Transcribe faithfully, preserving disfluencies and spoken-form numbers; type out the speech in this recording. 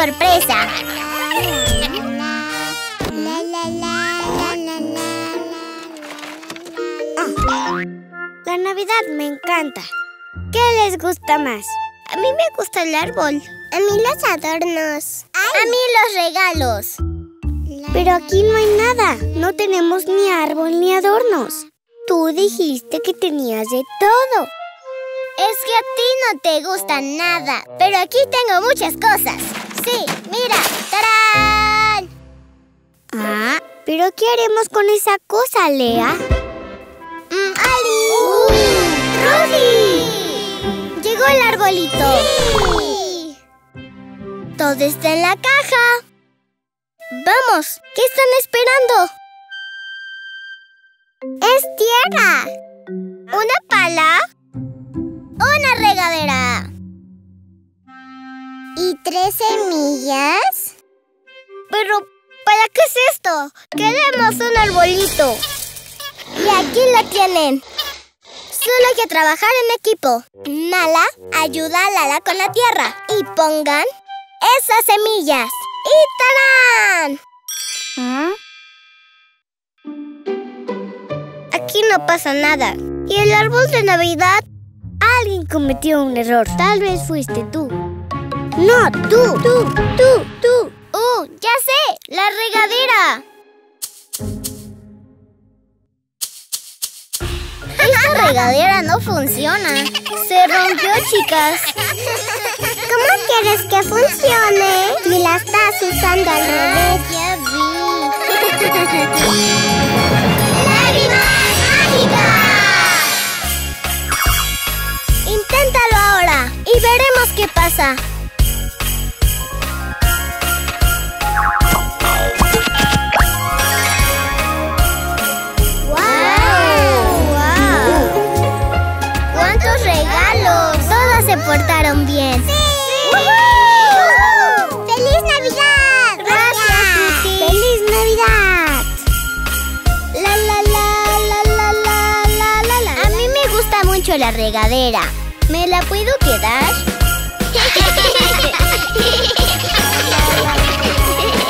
sorpresa. La Navidad me encanta. ¿Qué les gusta más? A mí me gusta el árbol. A mí los adornos. Ay. A mí los regalos. Pero aquí no hay nada. No tenemos ni árbol ni adornos. Tú dijiste que tenías de todo. Es que a ti no te gusta nada. Pero aquí tengo muchas cosas. Sí, mira. ¡Tarán! Ah, ¿pero qué haremos con esa cosa, Lea? Mm, ¡Ali! Uh, ¡Rudy! ¡Llegó el arbolito! ¡Sí! Todo está en la caja. ¡Vamos! ¿Qué están esperando? ¡Es tierra! ¿Una pala? ¡Una regadera! ¿Y tres semillas? Pero, ¿para qué es esto? Queremos un arbolito. Y aquí lo tienen. Solo hay que trabajar en equipo. Nala ayuda a Lala con la tierra. Y pongan esas semillas. ¡Y tarán! ¿Ah? Aquí no pasa nada. ¿Y el árbol de Navidad? Alguien cometió un error. Tal vez fuiste tú. No, tú, tú, tú, tú. ¡Uh! ¡Ya sé! ¡La regadera! Esta regadera no funciona. Se rompió, chicas. ¿Cómo quieres que funcione? Si la estás usando al revés. Ya vi. ¡Lágrimas mágicas! Inténtalo ahora y veremos qué pasa. Se portaron bien. ¡Sí! ¡Woohoo! ¡Feliz Navidad! ¡Gracias, Tuti! ¡Feliz Navidad! La, la, la, la, la, la, la, la, la. A mí me gusta mucho la regadera. ¿Me la puedo quedar?